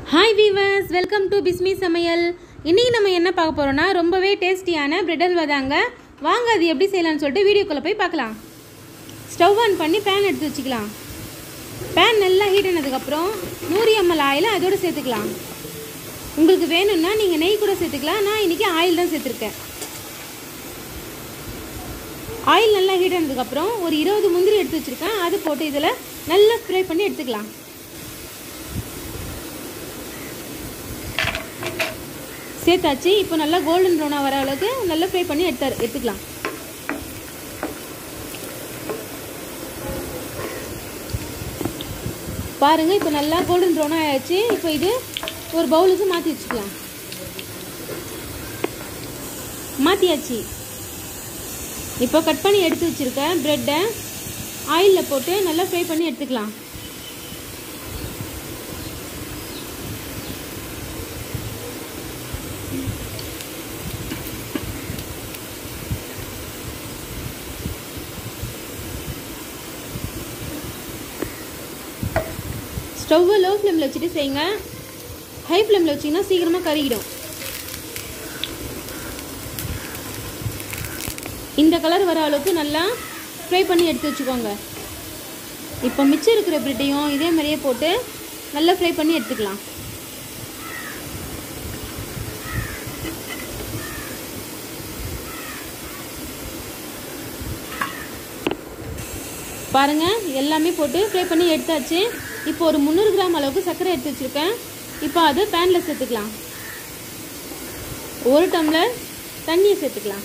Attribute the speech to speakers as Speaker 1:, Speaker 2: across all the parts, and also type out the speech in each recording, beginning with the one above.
Speaker 1: Hi viewers welcome to Bismi சமையல்। இன்னைக்கு நம்ம என்ன பார்க்க போறோம்னா ரொம்பவே டேஸ்டியான பிரெட் அல்வா தாங்க। வாங்க அது எப்படி செய்யலாம்னு சொல்லிட்டு வீடியோக்குள்ள போய் பார்க்கலாம்। ஸ்டவ் ஆன் பண்ணி pan எடுத்து வச்சுக்கலாம்। pan நல்லா ஹீட் ஆனதுக்கு அப்புறம் 100 ml ஆயில் அதோட சேர்த்துக்கலாம்। உங்களுக்கு வேணும்னா நீங்க நெய் கூட சேர்த்துக்கலாம்। நான் இன்னைக்கு ஆயில் தான் சேர்த்திருக்கேன்। ஆயில் நல்லா ஹீட் ஆனதுக்கு அப்புறம் ஒரு 20 முந்திரி எடுத்து வச்சிருக்கேன்। அது போட்டு இதல நல்லா ஸ்ப்ரே பண்ணி எடுத்துக்கலாம்। சேர்த்தாச்சு। இப்போ நல்லா கோல்டன் ப்ரௌனா வர அளவுக்கு நல்லா ஃப்ரை பண்ணி எடுத்துக்கலாம்। பாருங்க இப்போ நல்லா கோல்டன் ப்ரௌனா ஆயிடுச்சு। இப்போ இது ஒரு பவுலுக்கு மாற்றி வச்சுக்கலாம்। மாற்றியாச்சு। இப்போ கட் பண்ணி எடுத்து வச்சிருக்க பிரெட்டை ஆயிலில் போட்டு நல்லா ஃப்ரை பண்ணி எடுத்துக்கலாம்। ஸ்டவ் லோ ஃப்ளேமில் வச்சுட்டு செய்யுங்க। ஹை ஃப்ளேமில் வச்சிங்கன்னா சீக்கிரமாக கருகிடும்। இந்த கலர் வர அளவுக்கு நல்லா ஃப்ரை பண்ணி எடுத்து வச்சுக்கோங்க। இப்போ மிச்சம் இருக்கிற பிரெட்டையும் இதே மாதிரியே போட்டு நல்லா ஃப்ரை பண்ணி எடுத்துக்கலாம்। பாருங்கள் எல்லாமே போட்டு ஃப்ரை பண்ணி எடுத்தாச்சு। இப்போ ஒரு 300 கிராம் அளவுக்கு சர்க்கரை எடுத்து வச்சுருக்கேன்। இப்போ அது பேனில் சேர்த்துக்கலாம்। 1 டம்ளர் தண்ணியை சேர்த்துக்கலாம்।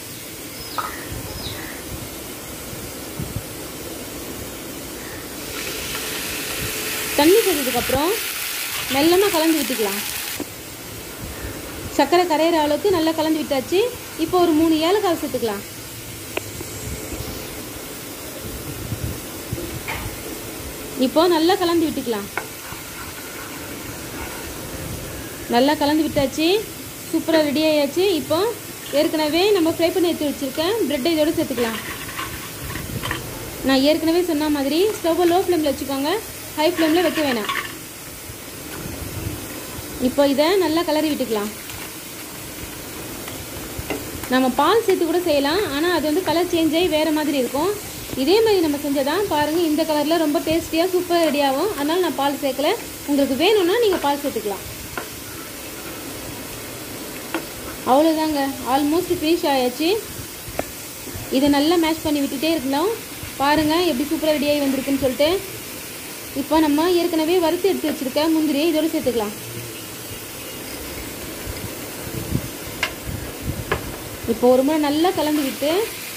Speaker 1: தண்ணி சேர்த்ததுக்கப்புறம் மெல்லமாக கலந்து விட்டுக்கலாம்। சர்க்கரை கரையிற அளவுக்கு நல்லா கலந்து விட்டாச்சு। இப்போ ஒரு 3 ஏலக்காய் சேர்த்துக்கலாம்। இப்போ நல்லா கலந்து விட்டுக்கலாம்। நல்லா கலந்து விட்டாச்சு। சூப்பராக ரெடி ஆயாச்சு। இப்போ ஏற்கனவே நம்ம ஃப்ரை பண்ணி எடுத்து வச்சுருக்கேன் பிரெட்டை இதோடு சேர்த்துக்கலாம்। நான் ஏற்கனவே சொன்ன மாதிரி ஸ்டவ்வை லோ ஃப்ளேமில் வச்சுக்கோங்க, ஹை ஃப்ளேமில் வைக்க வேணாம்। இப்போ இதை நல்லா கலரி விட்டுக்கலாம்। நம்ம பால் சேர்த்து கூட செய்யலாம், ஆனால் அது வந்து கலர் சேஞ்ச் ஆகி வேறு மாதிரி இருக்கும்। இதே மாதிரி நம்ம செஞ்சதான் பாருங்கள் இந்த கலரில் ரொம்ப டேஸ்டியாக சூப்பராக ரெடி ஆகும்। அதனால் நான் பால் சேர்க்கல, உங்களுக்கு வேணும்னா நீங்கள் பால் சேர்த்துக்கலாம்। அவ்வளோதாங்க, ஆல்மோஸ்ட் ஃபினிஷ் ஆயாச்சு। இதை நல்லா மேஷ் பண்ணி விட்டுட்டே இருக்கலாம்। பாருங்கள் எப்படி சூப்பராக ரெடி ஆகி வந்திருக்குன்னு சொல்லிட்டு। இப்போ நம்ம ஏற்கனவே வறுத்து எடுத்து வச்சுருக்க முந்திரியை இதோடு சேர்த்துக்கலாம்। இப்போ ஒரு முறை நல்லா கலந்து விட்டு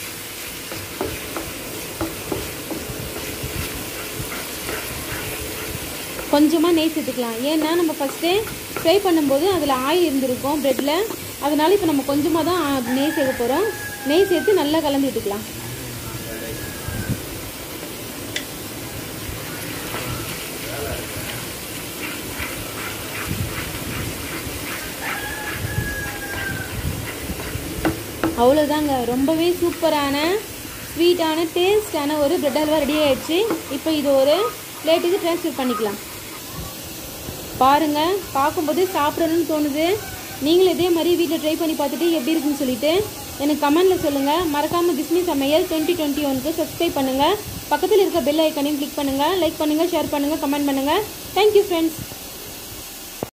Speaker 1: கொஞ்சமாக நெய் சேர்த்துக்கலாம்। ஏன்னா நம்ம ஃபஸ்ட்டே ஃப்ரை பண்ணும்போது அதில் ஆயில் இருந்திருக்கும் ப்ரெட்டில், அதனால் இப்போ நம்ம கொஞ்சமாக தான் நெய் சேர்க்க போகிறோம்। நெய் சேர்த்து நல்லா கலந்து விட்டுக்கலாம்। அவ்வளோதாங்க, ரொம்பவே சூப்பரான ஸ்வீட்டான டேஸ்டான ஒரு பிரெட் அல்வா ரெடி ஆயிடுச்சு। இப்போ இது ஒரு பிளேட்டுக்கு ட்ரான்ஸ்ஃபர் பண்ணிக்கலாம்। பாருங்கள் பார்க்கும்போது சாப்பிடணும்னு தோணுது। நீங்களும் இதே மாதிரி வீட்டில் ட்ரை பண்ணி பார்த்துட்டு எப்படி இருக்குன்னு சொல்லிட்டு எனக்கு கமெண்டில் சொல்லுங்கள்। மறக்காமல் பிஸ்மி சமையல் 2021க்கு சப்ஸ்கிரைப் பண்ணுங்கள்। பக்கத்தில் இருக்க பெல் ஐக்கானையும் கிளிக் பண்ணுங்கள்। லைக் பண்ணுங்கள், ஷேர் பண்ணுங்கள், கமெண்ட் பண்ணுங்கள்। Thank you friends.